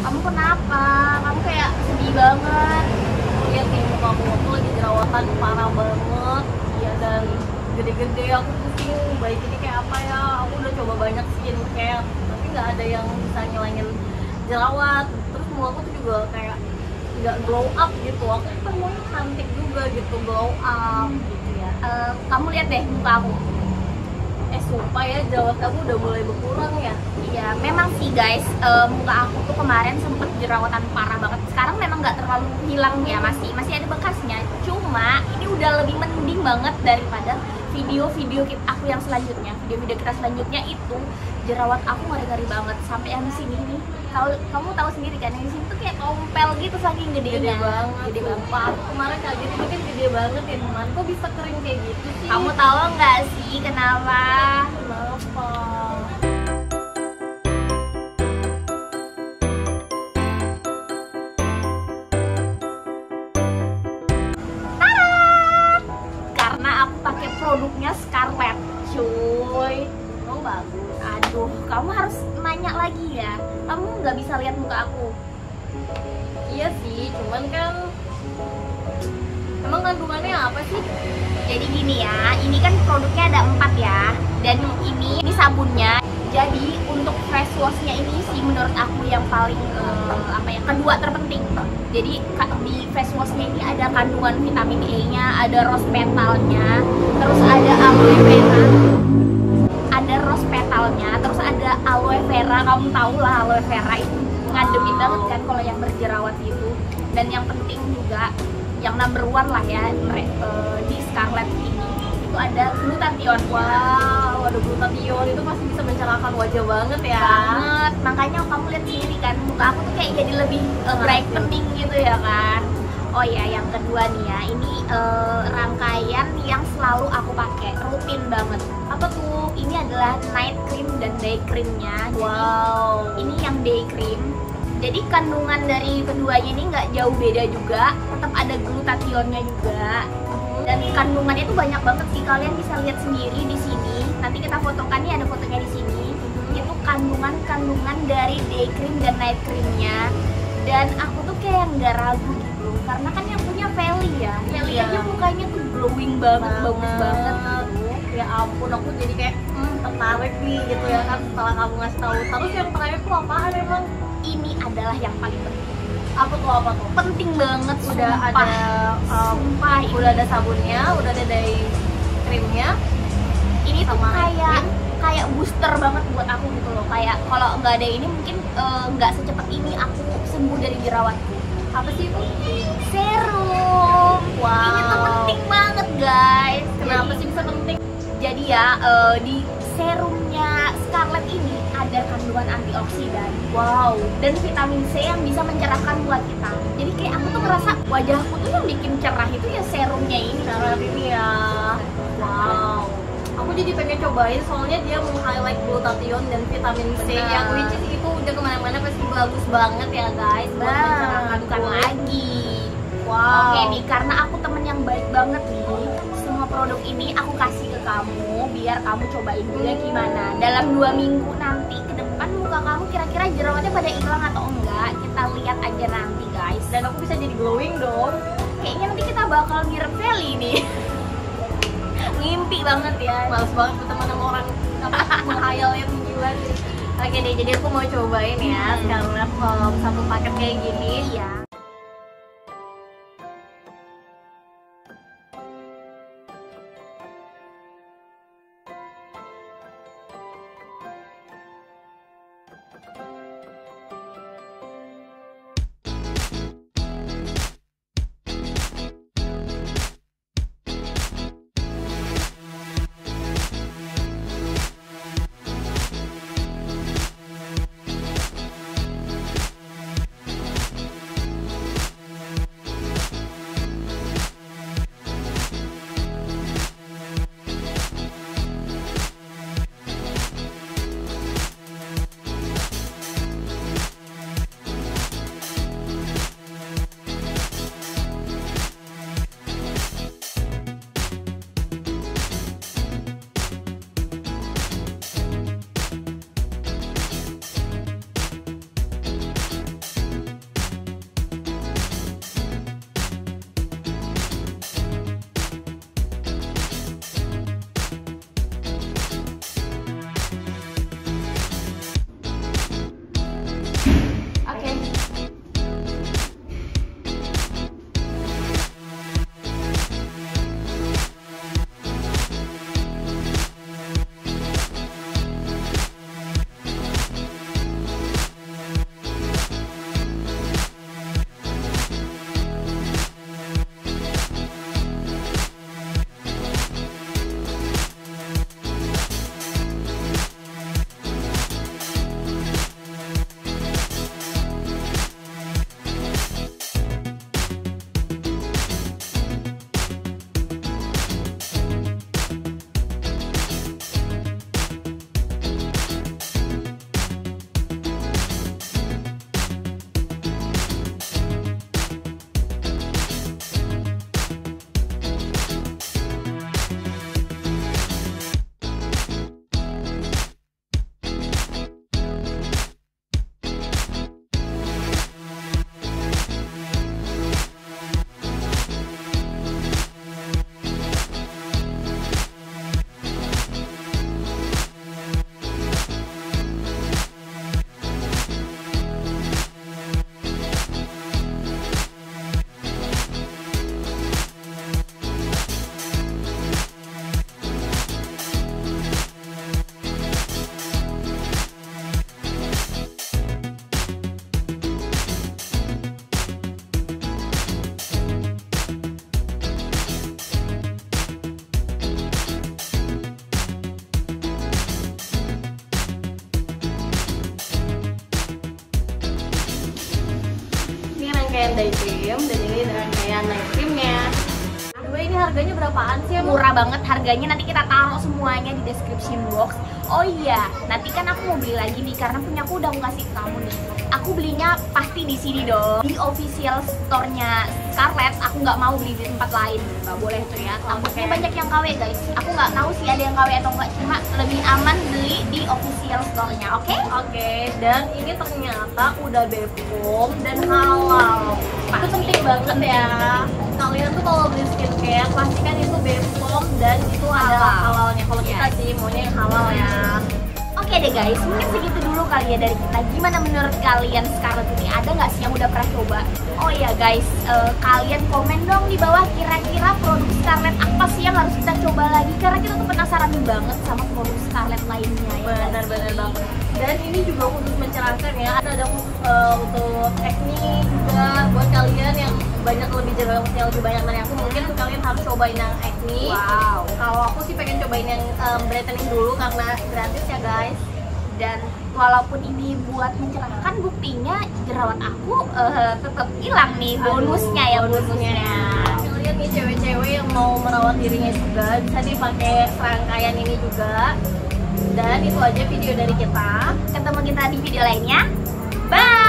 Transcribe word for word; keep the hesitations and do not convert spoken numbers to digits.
Kamu kenapa? Kamu kayak sedih banget. Lihat nih muka aku tuh lagi jerawatan parah banget. Iya, dan gede-gede aku pusing. Baik ini kayak apa ya? Aku udah coba banyak skincare, tapi nggak ada yang bisa ngilangin jerawat. Terus muka aku tuh juga kayak nggak glow up gitu. Aku kan maunya cantik juga gitu, glow up gitu ya. Uh, kamu lihat deh muka aku. Eh sumpah ya, jerawat kamu udah mulai berkurang ya. Iya, memang sih guys, uh, muka aku tuh kemarin sempet jerawatan parah banget. Sekarang memang nggak terlalu hilang ya, masih masih ada bekasnya. Cuma ini udah lebih mending banget daripada video-video aku yang selanjutnya. Video-video kita selanjutnya itu jerawat aku ngeri-ngeri banget sampai yang di sini nih. Kalau kamu tahu sendiri kan, yang di sini tuh kayak tompel gitu saking gedenya. Gede banget, Gede banget. sumpah. Aku kemarin kaget, ini kan gede banget ya teman. Kok bisa kering kayak gitu sih? Kamu tahu nggak sih kenapa? Kenapa? Karena aku pakai produknya Scarlett, cuy. Oh bagus. Aduh, kamu harus nanya lagi ya. Kamu nggak bisa lihat muka aku. Iya sih, cuman kan emang kandungannya apa sih? Jadi gini ya, ini kan produknya ada empat ya. Dan ini ini sabunnya. Jadi untuk face washnya ini sih menurut aku yang paling eh, apa ya, kedua terpenting. Jadi ka- di face washnya ini ada kandungan vitamin E-nya, ada rose petalnya, terus ada aloe vera, ada rose petalnya, terus ada aloe vera. Kamu tahu lah aloe vera itu ngademin banget kan kalau yang berjerawat itu. Dan yang penting juga, yang number one lah ya re- eh, di Scarlett ini itu ada glutathione. Wow, ada glutathione, itu pasti bisa mencerahkan wajah banget ya. Banget, makanya kamu lihat sendiri kan muka aku tuh kayak jadi lebih uh, brightening gitu ya kan. Oh ya, yang kedua nih ya, ini uh, rangkaian yang selalu aku pakai rutin banget. Apa tuh? Ini adalah night cream dan day creamnya. Wow. Ini yang day cream. Jadi kandungan dari keduanya ini nggak jauh beda juga, tetap ada glutathione-nya juga. Dan kandungannya itu banyak banget sih, kalian bisa lihat sendiri di sini. Nanti kita fotokan nih, ada fotonya di sini. Itu kandungan-kandungan dari day cream dan night creamnya. Dan aku tuh kayak nggak ragu gitu, karena kan yang punya Feli ya. Feli Iya. aja mukanya tuh glowing banget, bagus banget. Ya ampun, aku jadi kayak hmm, tertarik nih gitu ya kan setelah kamu ngasih tahu. Terus yang terakhir tuh apaan emang? Ini adalah yang paling penting. Apa tuh apa tuh? Penting banget, Udah sumpah. ada um, Sumpah, ini. udah ada sabunnya, udah ada day creamnya. Ini tuh Sama kayak cream. kayak booster banget buat aku gitu loh. Kayak kalau nggak ada ini mungkin eh, nggak secepat ini aku sembuh dari jerawatku. Apa sih itu? Serum. Wow. Ini tuh penting banget guys. Kenapa Jadi- sih bisa penting? Jadi ya eh, di serumnya Scarlett ini ada kandungan antioksidan, wow, dan vitamin C yang bisa mencerahkan kulit kita. Jadi kayak aku tuh ngerasa wajahku tuh yang bikin cerah itu ya serumnya ini. Cara ini ya. Wow. Aku jadi pengen cobain soalnya dia meng-highlight glutathione dan vitamin C Benar. yang which is itu udah kemana-mana pasti bagus banget ya guys buat mencerahkan bukan kulit. lagi. Wow. Oke nih, karena aku temen yang baik banget nih, semua produk ini aku kasih ke kamu biar kamu cobain juga gimana. Dalam dua minggu nanti ke depan muka kamu kira-kira jerawatnya pada hilang atau enggak, kita lihat aja nanti guys. Dan aku bisa jadi glowing dong. Kayaknya nanti kita bakal mirip Feli nih. Ngimpi banget ya. Males banget berteman sama orang apa menghayal yang gila. Oke deh, jadi aku mau cobain ya Hmm. Scarlett um, satu paket kayak gini. Iya. rangkaian day cream dan ini rangkaian night creamnya. Dua ini harganya berapaan sih? Emang? Murah banget harganya, nanti kita taruh semuanya di description box. Oh iya, nanti kan aku mau beli lagi nih karena punya aku udah aku kasih ke kamu nih. Aku belinya pasti di sini dong, di official store-nya Scarlett. Aku nggak mau beli di tempat lain, nggak boleh tuh ya. Takutnya banyak yang K W guys. Aku nggak tahu sih ada yang K W atau nggak, cuma lebih aman beli di official store-nya. Oke? Okay? Oke, okay. Dan ini ternyata udah B P O M dan halal. Itu penting banget ya. Kalian tuh kalau beli skincare pastikan itu B P O M dan itu adalah halalnya. Kalau kita sih maunya yang halal ya. Oke deh guys, mungkin segitu dulu kali ya dari kita. Gimana menurut kalian Scarlett ini? Ada nggak sih yang udah pernah coba? Oh ya guys, uh, kalian komen dong di bawah kira-kira produk Scarlett apa sih yang harus kita coba lagi, karena kita tuh penasaran banget sama produk Scarlett lainnya ya. Benar-benar banget. Dan ini juga khusus mencerahkan ya. Ada ada uh, untuk acne juga buat kalian yang banyak lebih jerawatnya lebih banyak dari aku, mungkin kalian harus cobain yang acne. Wow. Kalau aku sih pengen cobain yang um, brightening dulu karena gratis ya guys. Dan walaupun ini buat mencerahkan, buktinya jerawat aku uh, tetap hilang nih. Bonusnya ya, bonusnya. Kalian nih cewek-cewek yang mau merawat dirinya juga bisa dipakai serangkaian ini juga. Dan itu aja video dari kita. Ketemu kita di video lainnya. Bye.